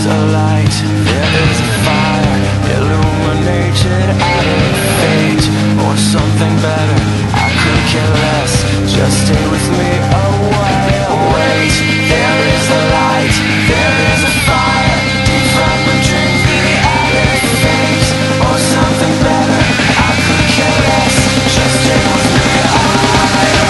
is a light, there is a fire, illuminated out of fate, or something better. I could care less, just stay with me a while. Wait, there is a light, there is a fire, deep from the dreams, the attic fate, or something better. I could care less, just stay with me a while.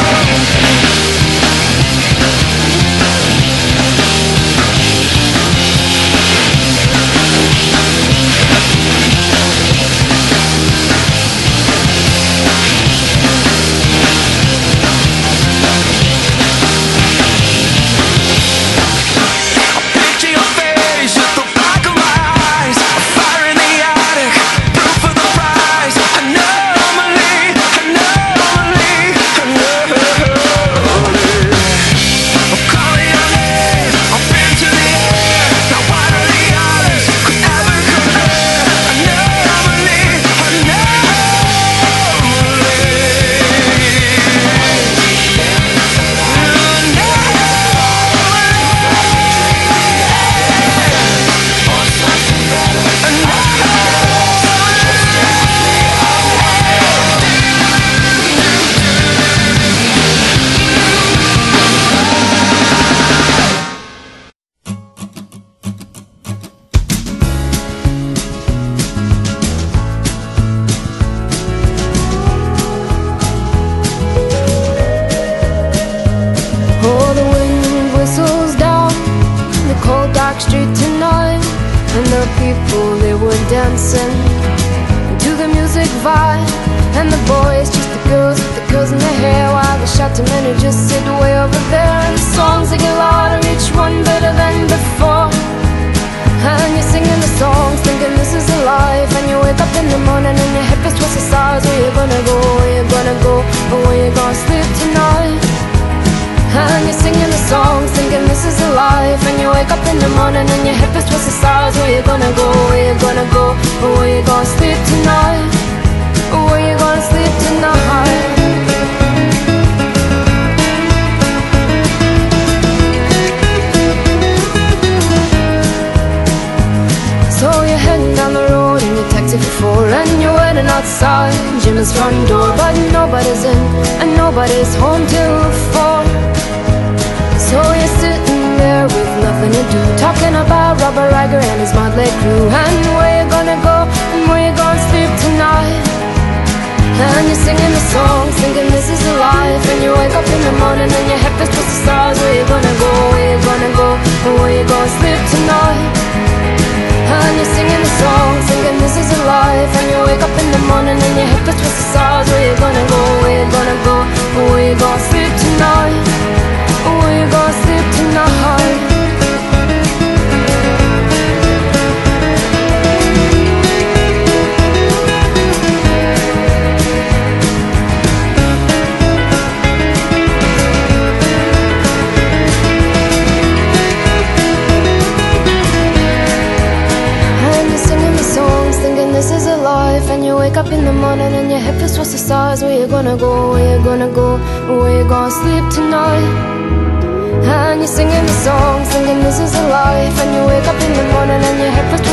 Dancing to the music vibe, and the boys, just the girls with the curls in their hair, while the shouting men who just sit way over there. And the songs they get louder, each one better than before. And you're singing the songs, thinking this is a life. And you wake up in the morning and your hip is twisted sides. Where you gonna go? Where you gonna go? Or where you gonna sleep tonight? And you're singing the songs, thinking this is a life. And you wake up in the morning and your hip is twisted sides. Where you gonna go? Where you gonna go? Or where you gonna sleep tonight? Or where you gonna sleep tonight? So you're heading down the road in your taxi for 4, and you're waiting outside Jim's front door, but nobody's in and nobody's home till 4. So you're sitting there with nothing to do, talking about Robert Riger and his motley crew, and where you gonna go and where you gonna sleep tonight. And you're singing the songs, thinking this is a life. And you wake up in the morning and your head is twisted to stars. Where you gonna go, where you gonna go, and where you gonna sleep tonight. And you're singing the songs, thinking this is a life. And you wake up in the morning and your head is twisted to stars. Where you gonna go, where you gonna go, and where you gonna sleep tonight. Where you gonna sleep tonight? And you're singing the songs, thinking this is a life. And you wake up in the morning and your hip is twisted to stars. Where you gonna go, where you gonna go, where you gonna sleep tonight? And you're singing the songs, thinking this is a life. And you wake up in the morning and your head feels